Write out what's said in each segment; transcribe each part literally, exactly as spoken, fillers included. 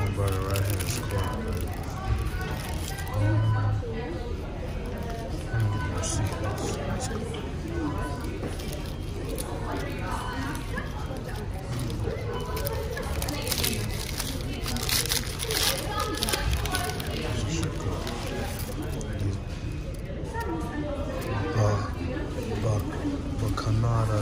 one burger right here is cool. Let me get the receipt. That's nice. Bacanada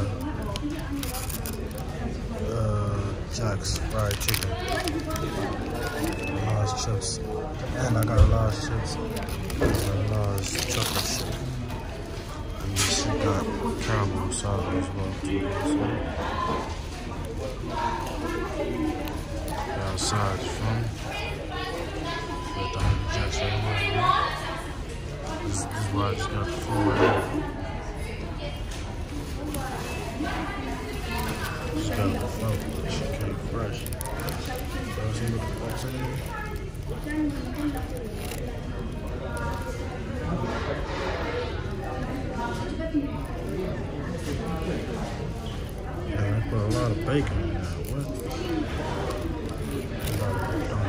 uh, Jack's fried chicken, large chips, and I got a large chips and a large chocolate chip. And she got caramel salad as well too. So, outside, you feel me? Got the Hungry Jack's right here. This, this is why I just got the food right here. Just got the phone, but she came fresh. So I see what the fuck's in here. Yeah, they put a lot of bacon in there. What? A lot of bacon.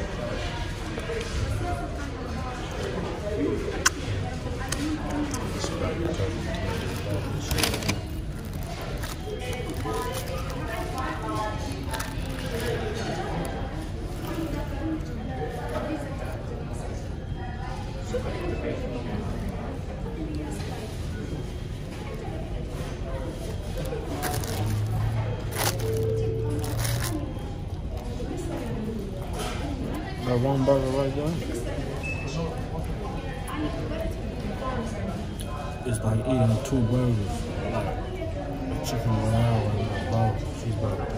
This is about to take me. Got one burger right there. It's like eating two burgers. Like a chicken royale and a barbecue cheeseburger.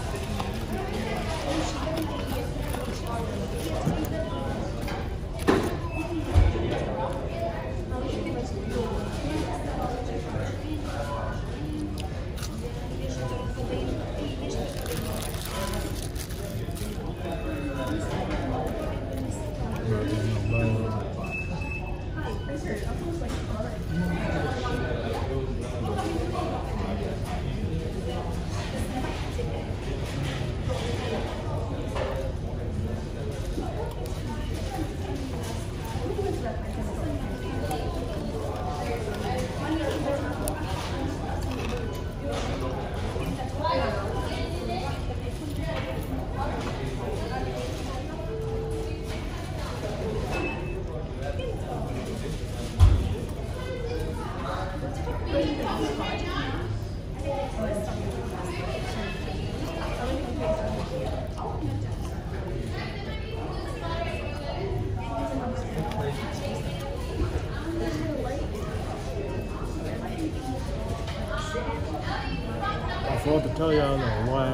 I forgot to tell y'all though why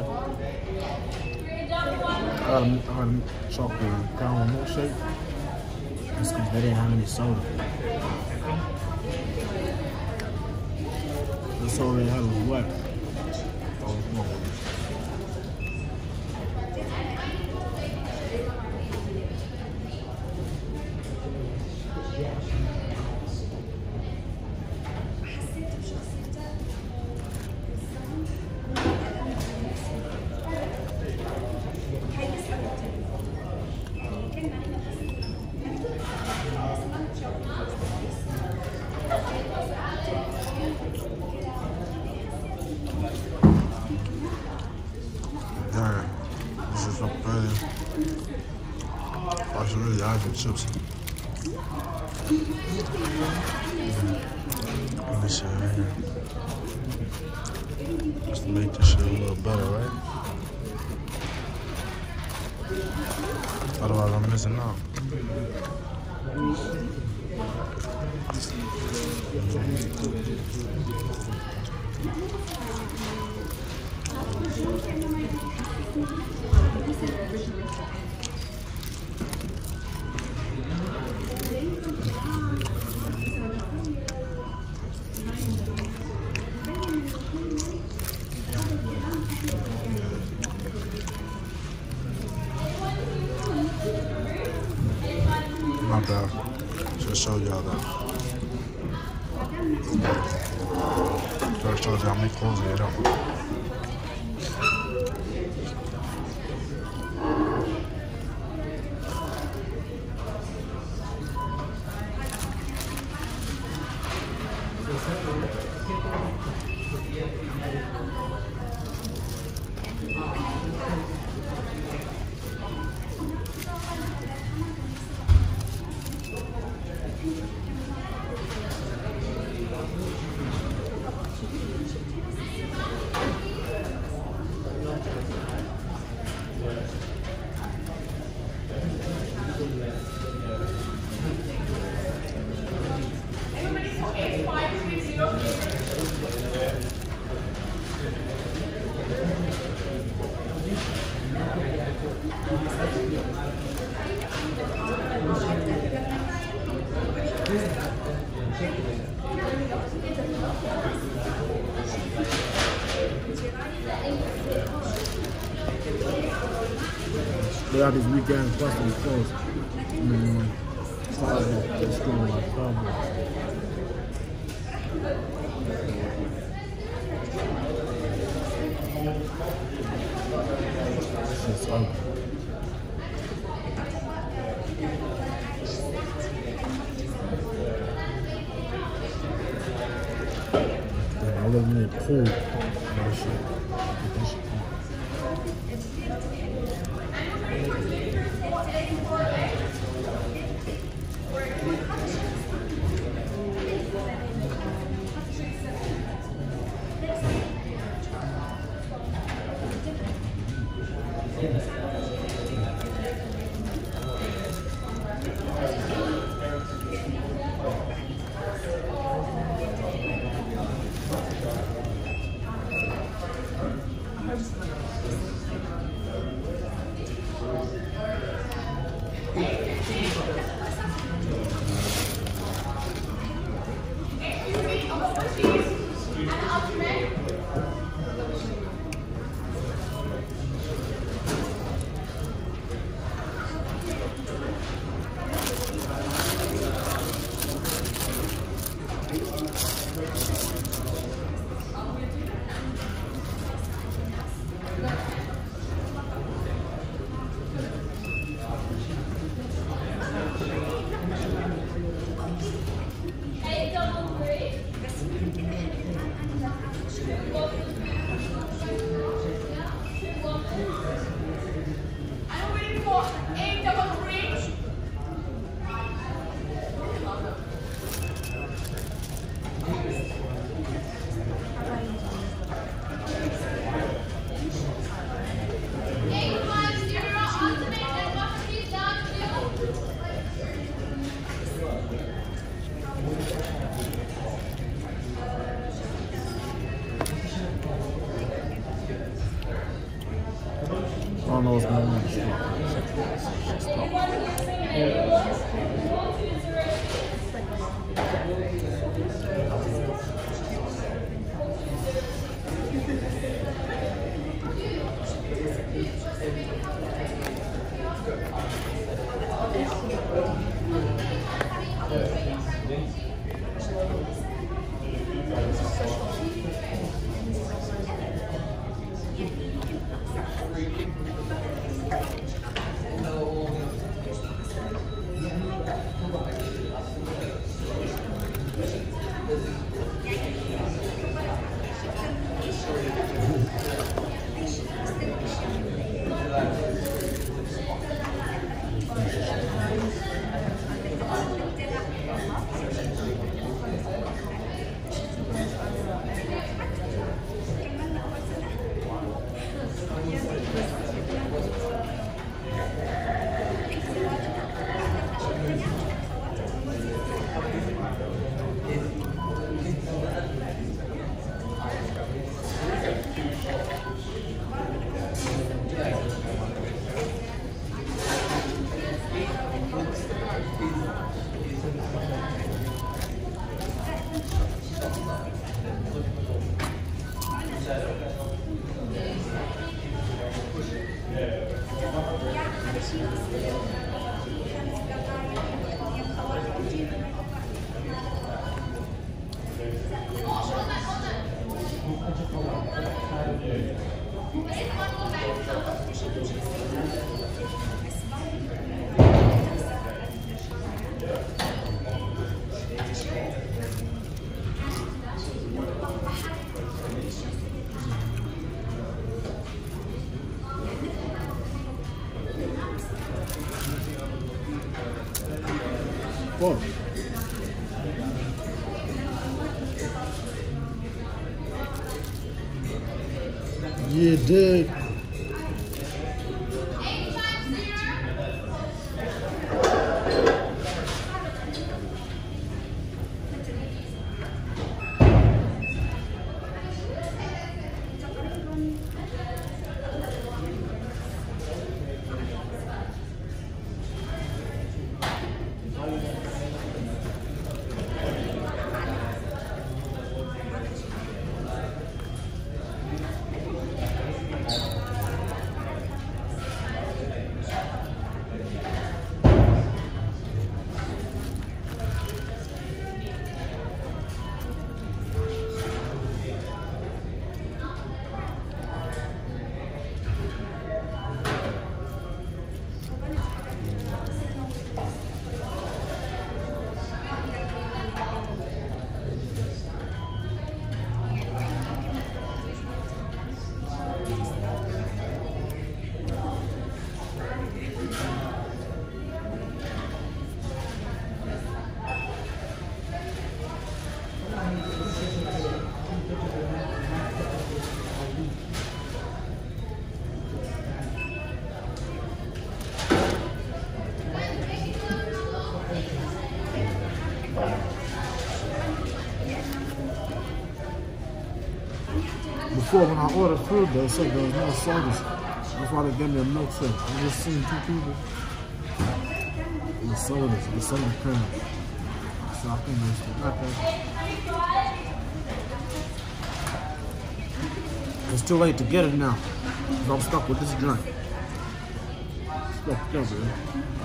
I got a, I got a chocolate caramel milkshake. It's because they didn't have any soda. The soda they had was wet. Oh, no. Damn, this is so bad. I should really have some chips. Let me see right here. Just to make this shit a little better, right? Otherwise, I'm missing out. My bad. Just show y'all that. First told y'all me closing it up. They got these weak ass busting clothes. Mm. Fireball. They're strong like fireball. Shit's ugly. I live in a pool. That shit. That shit. I don't know what's going on. Fuck. Yeah, dude. before when I ordered food, they said there was no sodas. That's why they gave me a milkshake. I just seen two people. The sodas, the soda cream. So I think it's not that. It's too late to get it now. Because I'm stuck with this drink. Stuck with it.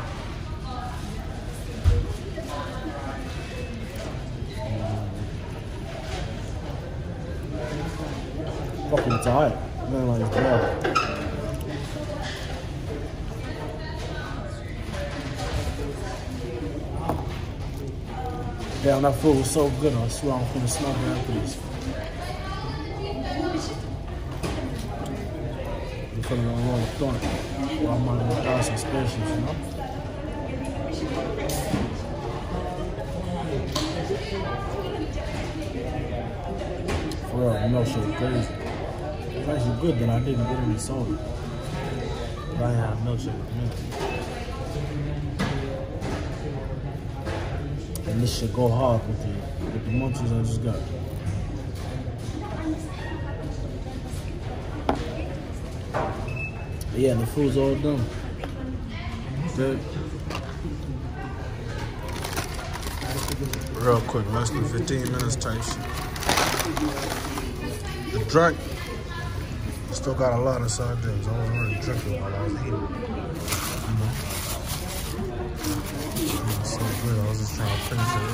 Fucking tired. Man, like it's bad. Damn, that food was so good. I swear I'm gonna smoke it after this. I'm putting on a roll of thought. Well, I'm on a thousand spaces, you know? For real, the milkshake crazy. It's actually good that I didn't get any soda. But I had a milkshake with milk. And this should go hard with the, with the munchies I just got. But yeah, the food's all done. Good. Real quick, less than fifteen minutes type shit. The drink, still got a lot of sardines. I wasn't really drinking while I was eating. You know? It was so good, I was just trying to finish it.